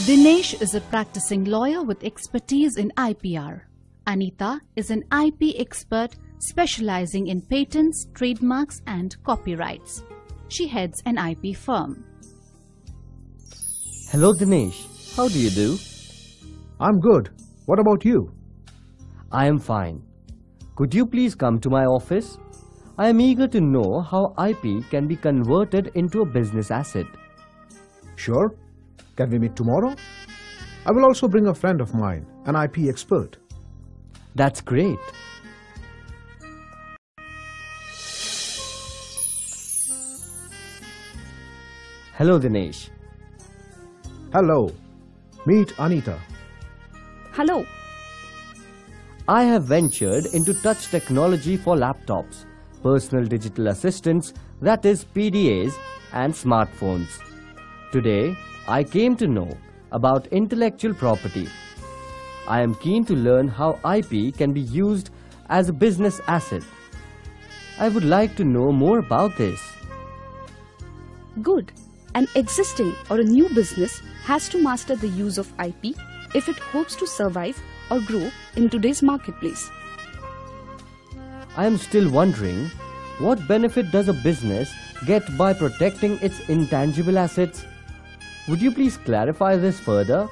Dinesh is a practicing lawyer with expertise in IPR. Anita is an IP expert specializing in patents, trademarks and copyrights. She heads an IP firm. Hello Dinesh, how do you do? I'm good. What about you? I am fine. Could you please come to my office? I am eager to know how IP can be converted into a business asset. Sure. Can we meet tomorrow? I will also bring a friend of mine, an IP expert. That's great. Hello Dinesh. Hello. Meet Anita. Hello. I have ventured into touch technology for laptops, personal digital assistants, that is PDAs, and smartphones. Today, I came to know about intellectual property. I am keen to learn how IP can be used as a business asset. I would like to know more about this. Good. An existing or a new business has to master the use of IP if it hopes to survive or grow in today's marketplace. I am still wondering, what benefit does a business get by protecting its intangible assets? Would you please clarify this further?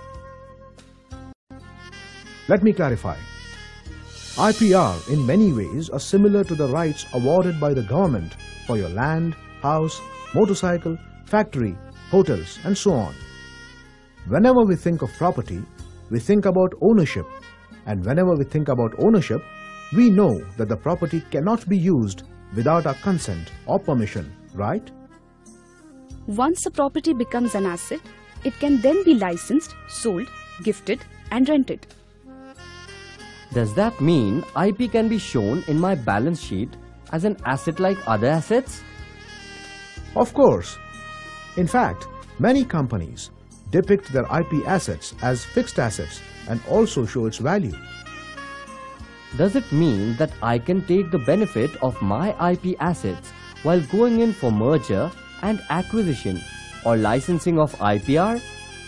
Let me clarify. IPR in many ways are similar to the rights awarded by the government for your land, house, motorcycle, factory, hotels, and so on. Whenever we think of property, we think about ownership, and whenever we think about ownership, we know that the property cannot be used without our consent or permission, right? Once a property becomes an asset, it can then be licensed, sold, gifted, and rented. Does that mean IP can be shown in my balance sheet as an asset like other assets? Of course. In fact, many companies depict their IP assets as fixed assets and also show its value. Does it mean that I can take the benefit of my IP assets while going in for merger and acquisition or licensing of IPR?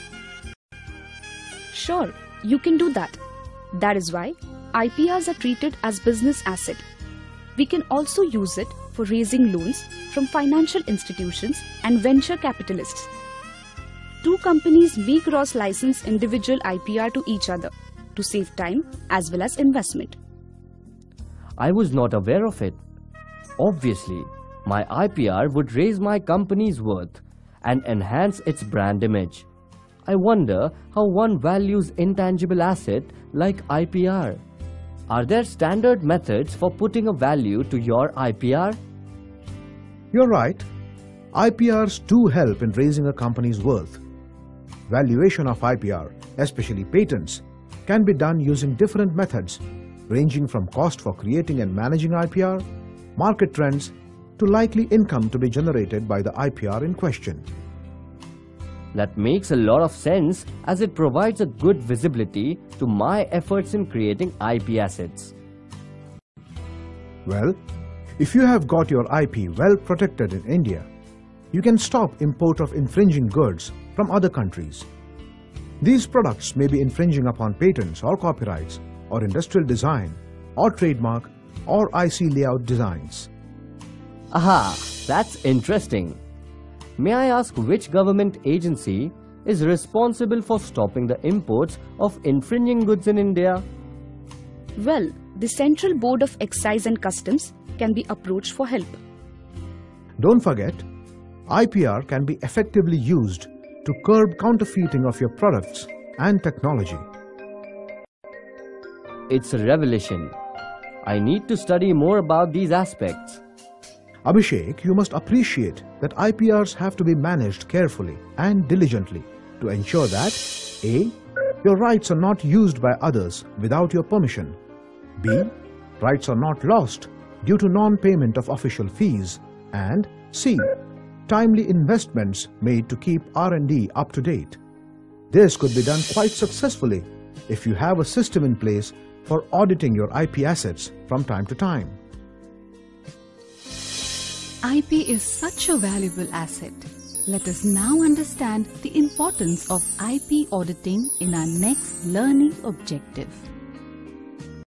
Sure, you can do that. That is why IPRs are treated as business asset. We can also use it for raising loans from financial institutions and venture capitalists. Two companies may cross-license individual IPR to each other to save time as well as investment. I was not aware of it. Obviously, my IPR would raise my company's worth and enhance its brand image. I wonder how one values intangible asset like IPR. Are there standard methods for putting a value to your IPR? You're right. IPRs do help in raising a company's worth. Valuation of IPR, especially patents, can be done using different methods, ranging from cost for creating and managing IPR, market trends, to likely income to be generated by the IPR in question. That makes a lot of sense as it provides a good visibility to my efforts in creating IP assets. Well, if you have got your IP well protected in India, you can stop import of infringing goods from other countries. These products may be infringing upon patents or copyrights or industrial design or trademark or IC layout designs. Aha, that's interesting. May I ask which government agency is responsible for stopping the imports of infringing goods in India? Well, the Central Board of Excise and Customs can be approached for help. Don't forget, IPR can be effectively used to curb counterfeiting of your products and technology. It's a revelation. I need to study more about these aspects. Abhishek, you must appreciate that IPRs have to be managed carefully and diligently to ensure that A. Your rights are not used by others without your permission. B. Rights are not lost due to non-payment of official fees. And C. Timely investments made to keep R&D up to date. This could be done quite successfully if you have a system in place for auditing your IP assets from time to time. IP is such a valuable asset. Let us now understand the importance of IP auditing in our next learning objective.